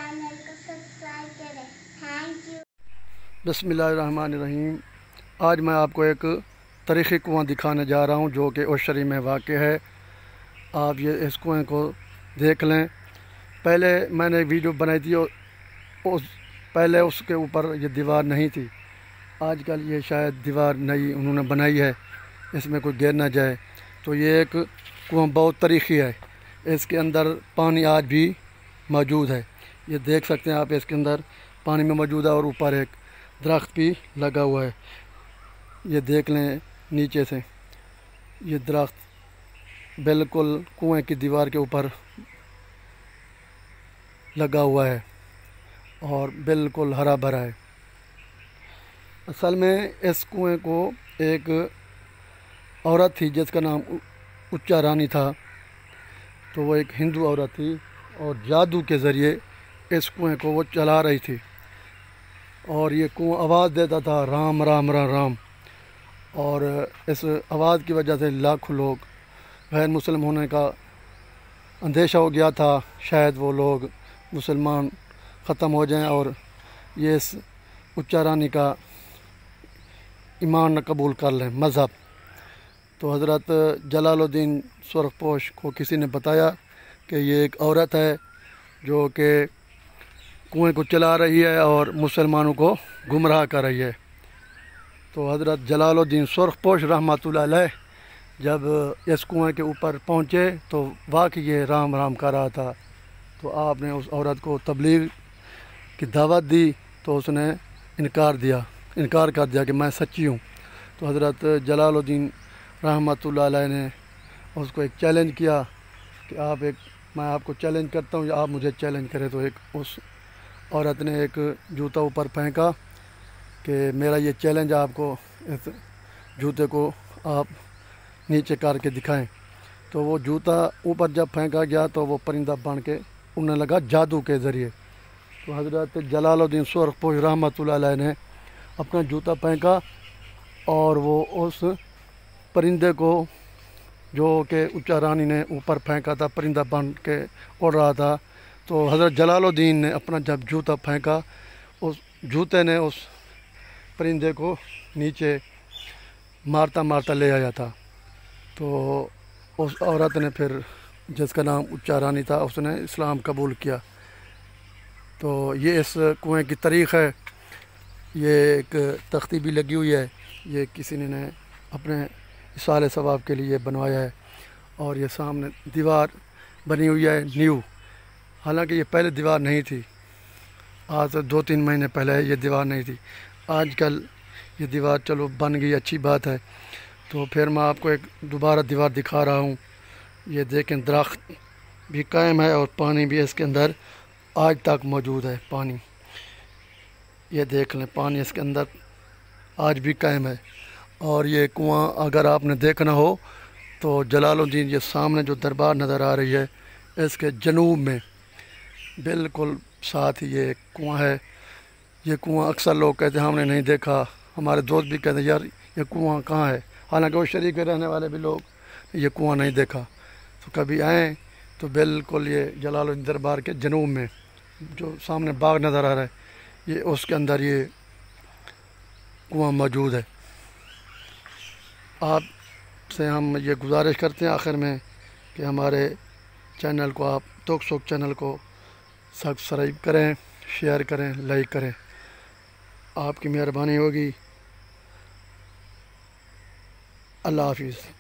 Channel को subscribe करें। Thank you. बिस्मिल्लाहिर्रहमानिर्रहीम। आज मैं आपको एक तारीख़ी कुआं दिखाने जा रहा हूं जो कि ओशरी में वाक़ है। आप ये इस कुएं को देख लें। पहले मैंने वीडियो बनाई थी और पहले उसके ऊपर ये दीवार नहीं थी। आजकल ये शायद दीवार नई उन्होंने बनाई है, इसमें कोई गिर ना जाए। तो ये एक कुआं बहुत तारीख़ी है। इसके अंदर पानी आज भी मौजूद है। ये देख सकते हैं आप, इसके अंदर पानी में मौजूद है और ऊपर एक दरख्त भी लगा हुआ है। ये देख लें नीचे से, ये दरख्त बिल्कुल कुएं की दीवार के ऊपर लगा हुआ है और बिल्कुल हरा भरा है। असल में इस कुएं को एक औरत थी जिसका नाम उच्चा रानी था। तो वो एक हिंदू औरत थी और जादू के ज़रिए इस कुएं को वो चला रही थी। और ये कुआं आवाज़ देता था, राम राम राम राम। और इस आवाज़ की वजह से लाखों लोग गैर मुस्लिम होने का अंदेशा हो गया था। शायद वो लोग मुसलमान ख़त्म हो जाएं और ये इस उच्चा रानी का ईमान न कबूल कर लें, मज़हब। तो हज़रत जलालुद्दीन सुरखपोश को किसी ने बताया कि ये एक औरत है जो कि कुएं को चला रही है और मुसलमानों को गुमराह कर रही है। तो हज़रत जलालुद्दीन सुरखपोश रहमतुल्लाह अलैह जब इस कुएं के ऊपर पहुँचे तो वाकई ये राम राम कर रहा था। तो आपने उस औरत को तबलीग की दावत दी तो उसने इनकार कर दिया कि मैं सच्ची हूँ। तो हज़रत जलालुद्दीन रहमतुल्लाह अलैह ने उसको एक चैलेंज किया कि मैं आपको चैलेंज करता हूँ या आप मुझे चैलेंज करें। तो उस औरत ने एक जूता ऊपर फेंका कि मेरा ये चैलेंज आपको, इस जूते को आप नीचे करके दिखाएं। तो वो जूता ऊपर जब फेंका गया तो वो परिंदा बन के उड़ने लगा जादू के ज़रिए। तो हज़रत जलालुद्दीन सुरखपोश रहमतुल्लाह अलैह ने अपना जूता फेंका और वो उस परिंदे को जो कि उच्चा रानी ने ऊपर फेंका था, परिंदा बन के उड़ रहा था। तो हज़रत जलालुद्दीन ने अपना जब जूता फेंका, उस जूते ने उस परिंदे को नीचे मारता मारता ले आया था। तो उस औरत ने फिर, जिसका नाम उच्चा रानी था, उसने इस्लाम कबूल किया। तो ये इस कुएं की तारीख़ है। ये एक तख्ती भी लगी हुई है, ये किसी ने अपने इसाले सवाब के लिए बनवाया है। और ये सामने दीवार बनी हुई है न्यू, हालांकि ये पहले दीवार नहीं थी। आज से 2-3 महीने पहले ये दीवार नहीं थी। आजकल ये दीवार चलो बन गई, अच्छी बात है। तो फिर मैं आपको एक दोबारा दीवार दिखा रहा हूँ। ये देखें, दरख्त भी कायम है और पानी भी इसके अंदर आज तक मौजूद है। पानी ये देख लें, पानी इसके अंदर आज भी कायम है। और ये कुआं अगर आपने देखना हो तो जलालुद्दीन, ये सामने जो दरबार नज़र आ रही है, इसके जनूब में बिल्कुल साथ ही ये कुआं है। ये कुआं अक्सर लोग कहते हैं हमने नहीं देखा, हमारे दोस्त भी कहते हैं यार ये कुआं कहाँ है। हालांकि वो शरीक में रहने वाले भी लोग ये कुआं नहीं देखा। तो कभी आएँ तो बिल्कुल ये जलालुद्दीन दरबार के जनूब में जो सामने बाग नज़र आ रहा है, ये उसके अंदर ये कुआं मौजूद है। आपसे हम ये गुजारिश करते हैं आखिर में कि हमारे चैनल को, आप तुक सुख चैनल को सब्सक्राइब करें, शेयर करें, लाइक करें। आपकी मेहरबानी होगी। अल्लाह हाफिज़।